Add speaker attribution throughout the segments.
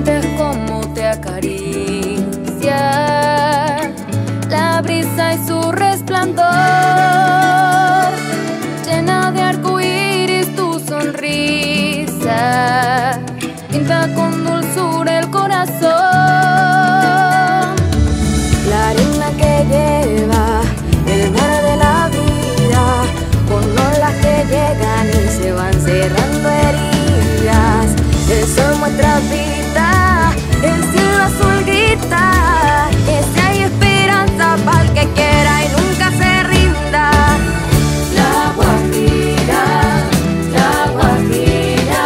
Speaker 1: sientes cómo te acaricia la brisa y su resplandor, llena de arcoíris tu sonrisa, pinta con dulzura el corazón. La arena que lleva el mar de la vida, con olas que llegan y se van cerrando heridas. El sol muestra vida, el cielo azul grita que si hay esperanza para el que quiera y nunca se rinda. La Guajira, la Guajira,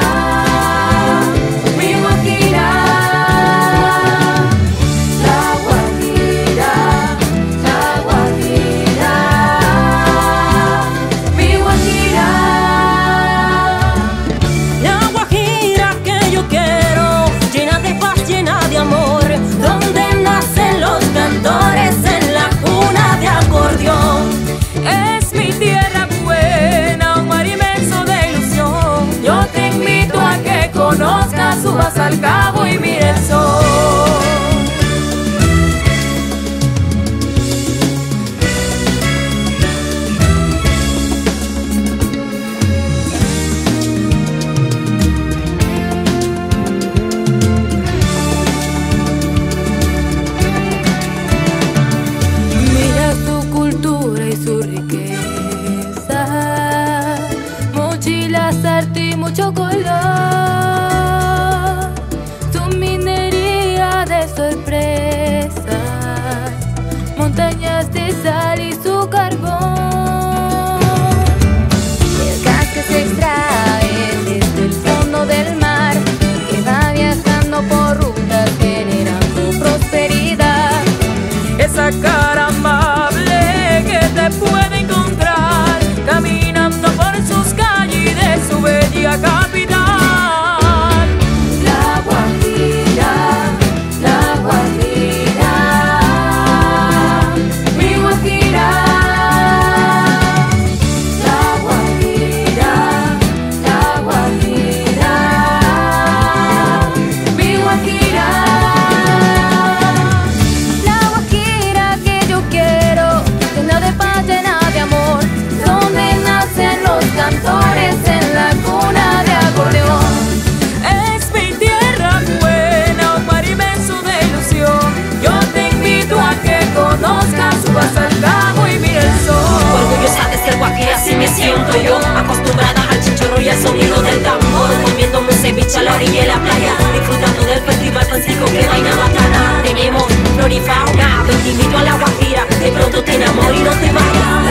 Speaker 1: mi Guajira. La Guajira, la Guajira, mi Guajira.
Speaker 2: La Guajira que yo quiero, llena de paz, llena de amor, donde nacen los cantores en la cuna de acordeón.
Speaker 1: Es mi tierra buena, un mar inmenso de ilusión. Yo te invito a que conozcas, subas al cabo y mire el sol. Mira su cultura y su riqueza, mochilas, arte y mucho color, su minería de sorpresa, montañas de sal y su carbón. El gas que se extrae desde el fondo del mar, que va viajando por rutas generando prosperidad. Esa cara amable que te puede encontrar caminando por sus calles de su bella capital. La Guajira, la Guajira, mi Guajira. La Guajira, la Guajira, mi Guajira. La Guajira que yo quiero, llena de paz, llena de amor, donde nacen los cantores en la cuna de acordeón. Es mi tierra buena, un mar inmenso de ilusión. Yo te invito a que conozcas, subas al cabo y mira el sol.
Speaker 2: Orgullosa de ser guajira, así me siento yo, acostumbrada al chinchorro y al sonido del tambor, comiendo un ceviche a la orilla de la playa, disfrutando del festival Francisco, que vaina bacana. Tenemos flora y fauna, yo te invito a la Guajira, de pronto te enamoro y no te vayas.